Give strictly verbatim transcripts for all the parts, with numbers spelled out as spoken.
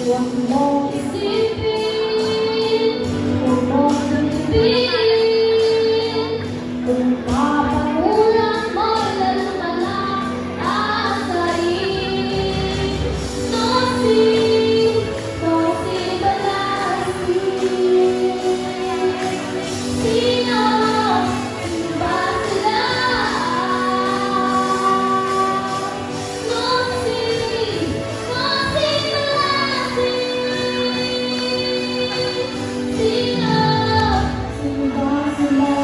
Huwag mo isipin, huwag mo isipin, kung papagulang mo lalo pala aasahin. Nothing, nothing but nothing. Sino, sino ba sila? Nothing, nothing but nothing. Sino, sino ba sila?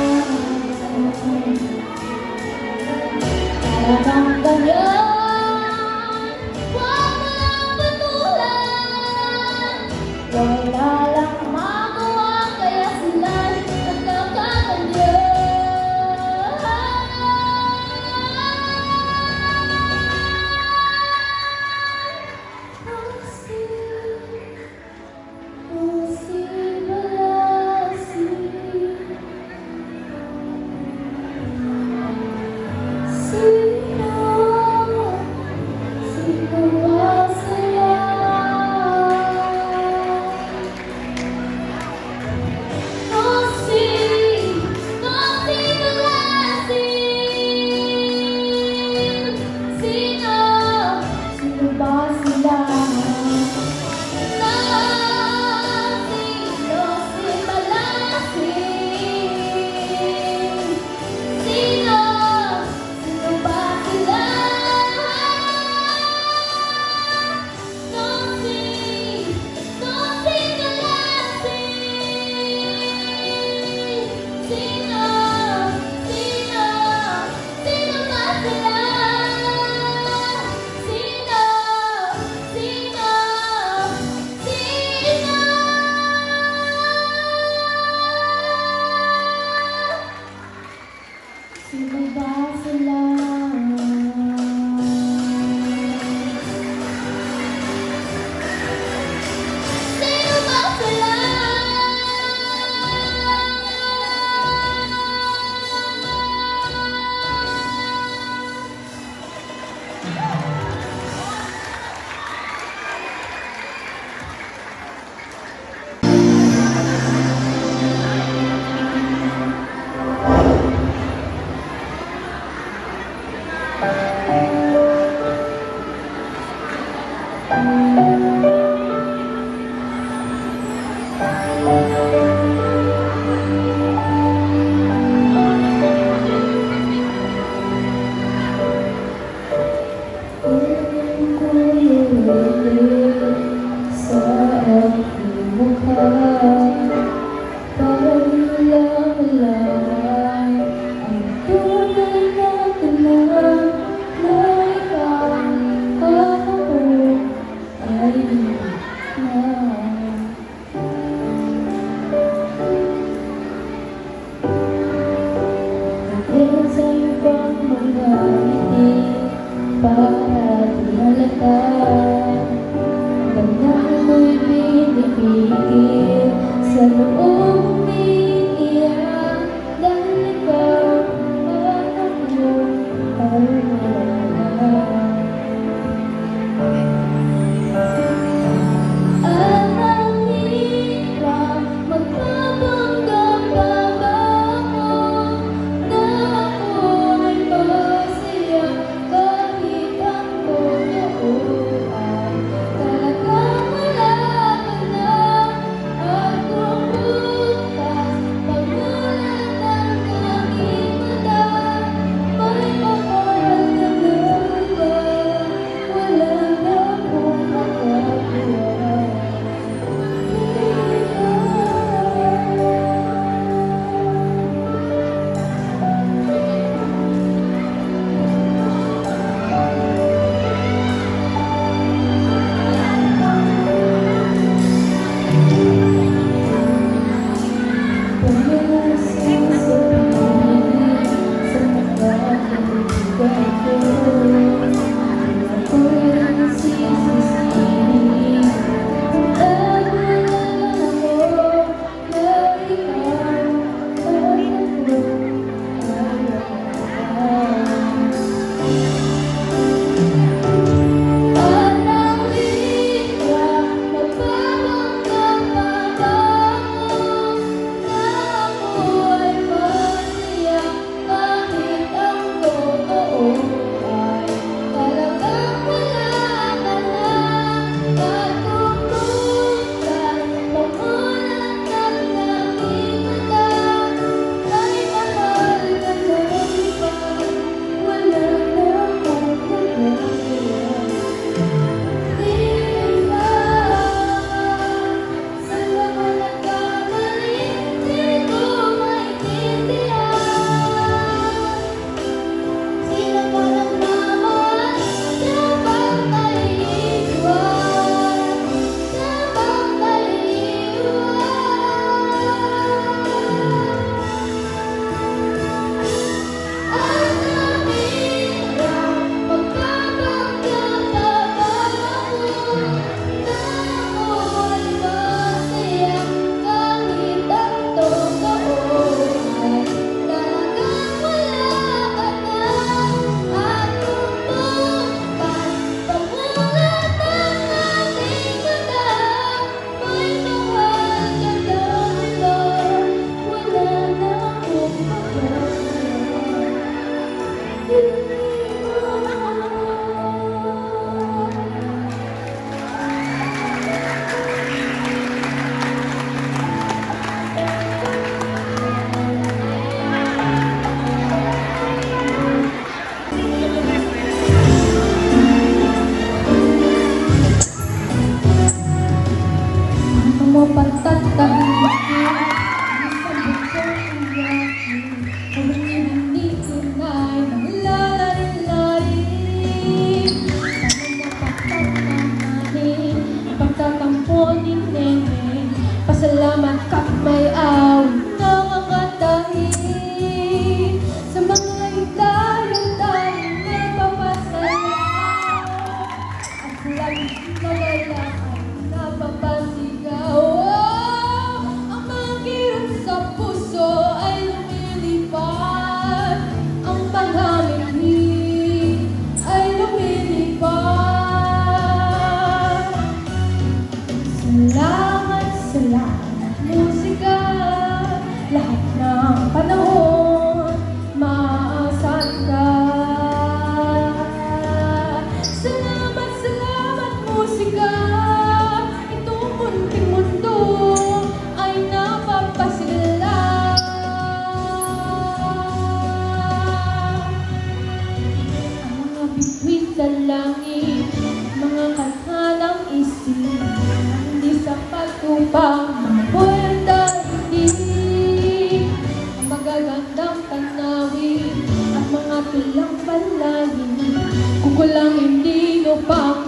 Talagang ganyan, huwag mo lang patulan. Wala lang magawa kaya sila'y nagkakaganyan. Sino ba sila? Sino ba sila? Para di halata, hanggang mo'y pinipigil sa loob umiiyak dahil ikaw ang akong alala. At ang hirap magpapanggap pa ba ako na ako'y masaya kahit ang totoo ay talagang wala ka na. tatahimik isang bukong iyakin Huli-huli tunay ng lalarin-larin Tanong na pagtatamanin Pagtatampo ni Nene Pasalamat ka't may awit na mga tahi Sa mga hidayang tayo nagpapasaya At lagi nawala ay napapasigaw Oh, ang mga kirot sa puso ay lumilipad Ang panghaminghi ay lumilipad Salamat, salamat musika Lahat ng panahon maaasahan ka Salamat, salamat musika Itong munting mundo ay napapasigla Ang mga bituin sa langit Mga kalhalang isip Hindi sa pagtupang mga puwerta hindi Ang magagandang tanawin At mga tulang palahin Kung kulang hindi mo pa